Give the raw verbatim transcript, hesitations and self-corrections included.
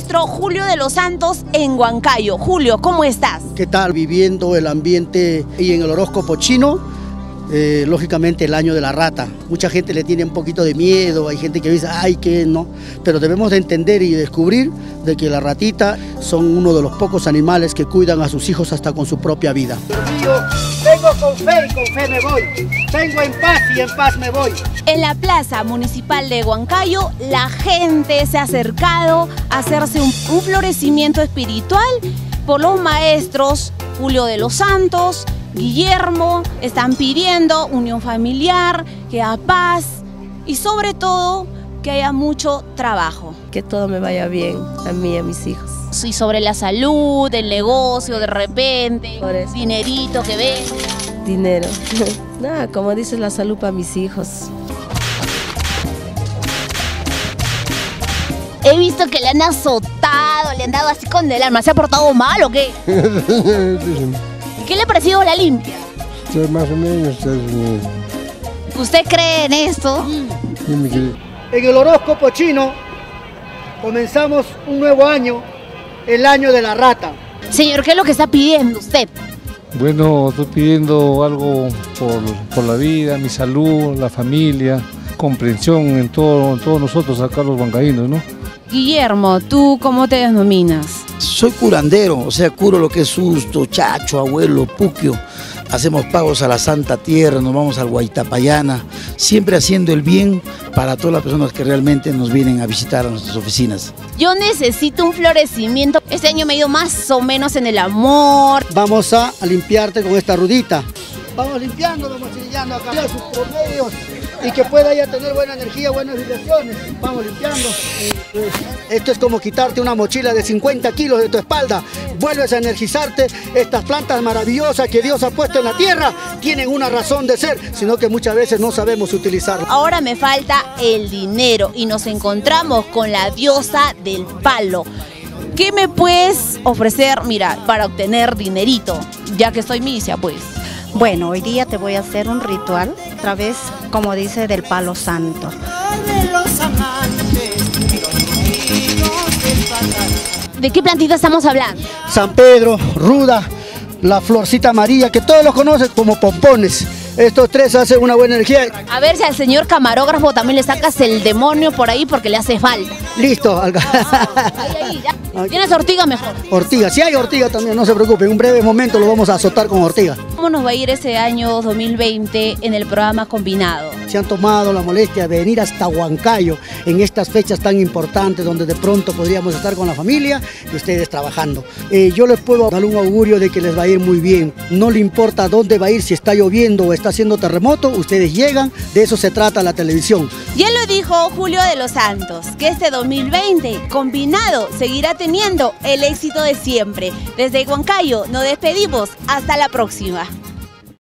maestro Julio de los Santos en Huancayo. Julio, ¿cómo estás? ¿Qué tal? Viviendo el ambiente y en el horóscopo chino. Eh, lógicamente el año de la rata, mucha gente le tiene un poquito de miedo, hay gente que dice, ay, que no, pero debemos de entender y descubrir de que la ratita son uno de los pocos animales que cuidan a sus hijos hasta con su propia vida. Yo vengo con fe y con fe me voy, vengo en paz y en paz me voy. En la plaza municipal de Huancayo, la gente se ha acercado a hacerse un, un florecimiento espiritual por los maestros Julio de los Santos, Guillermo. Están pidiendo unión familiar, que haya paz y sobre todo que haya mucho trabajo. Que todo me vaya bien, a mí y a mis hijos. Y sobre la salud, el negocio, de repente, dinerito que venga. Dinero. Nada, como dices, la salud para mis hijos. He visto que le han azotado, le han dado así con el arma. ¿Se ha portado mal o qué? ¿Qué le ha parecido la limpia? Sí, más o menos. ¿Usted cree en esto? En el horóscopo chino comenzamos un nuevo año, el año de la rata. Señor, ¿qué es lo que está pidiendo usted? Bueno, estoy pidiendo algo por, por la vida, mi salud, la familia, comprensión en, todo, en todos nosotros acá los huancaínos, ¿no? Guillermo, ¿tú cómo te denominas? Soy curandero, o sea, curo lo que es susto, chacho, abuelo, puquio. Hacemos pagos a la Santa Tierra, nos vamos al Huaytapallana, siempre haciendo el bien para todas las personas que realmente nos vienen a visitar a nuestras oficinas. Yo necesito un florecimiento. Este año me he ido más o menos en el amor. Vamos a limpiarte con esta rudita. Vamos limpiando, vamos chillando acá sus promedios y que pueda ya tener buena energía, buenas vibraciones. Vamos limpiando. Esto es como quitarte una mochila de cincuenta kilos de tu espalda. Vuelves a energizarte. Estas plantas maravillosas que Dios ha puesto en la tierra tienen una razón de ser, sino que muchas veces no sabemos utilizarlas. Ahora me falta el dinero y nos encontramos con la diosa del palo. ¿Qué me puedes ofrecer, mira, para obtener dinerito? Ya que estoy misia, pues. Bueno, hoy día te voy a hacer un ritual, otra vez, como dice, del palo santo. ¿De qué plantita estamos hablando? San Pedro, ruda, la florcita amarilla, que todos los conocen como pompones. Estos tres hacen una buena energía. A ver si al señor camarógrafo también le sacas el demonio por ahí porque le hace falta. Listo. Ahí, ahí, ya. ¿Tienes ortiga mejor? Ortiga, si hay ortiga también, no se preocupe. En un breve momento lo vamos a azotar con ortiga. ¿Cómo nos va a ir ese año dos mil veinte en el programa combinado? Se han tomado la molestia de venir hasta Huancayo en estas fechas tan importantes donde de pronto podríamos estar con la familia y ustedes trabajando. Eh, yo les puedo dar un augurio de que les va a ir muy bien. No le importa dónde va a ir, si está lloviendo o está haciendo terremoto, ustedes llegan, de eso se trata la televisión. Ya lo dijo Julio de los Santos, que este dos mil veinte combinado seguirá teniendo el éxito de siempre. Desde Huancayo nos despedimos, hasta la próxima.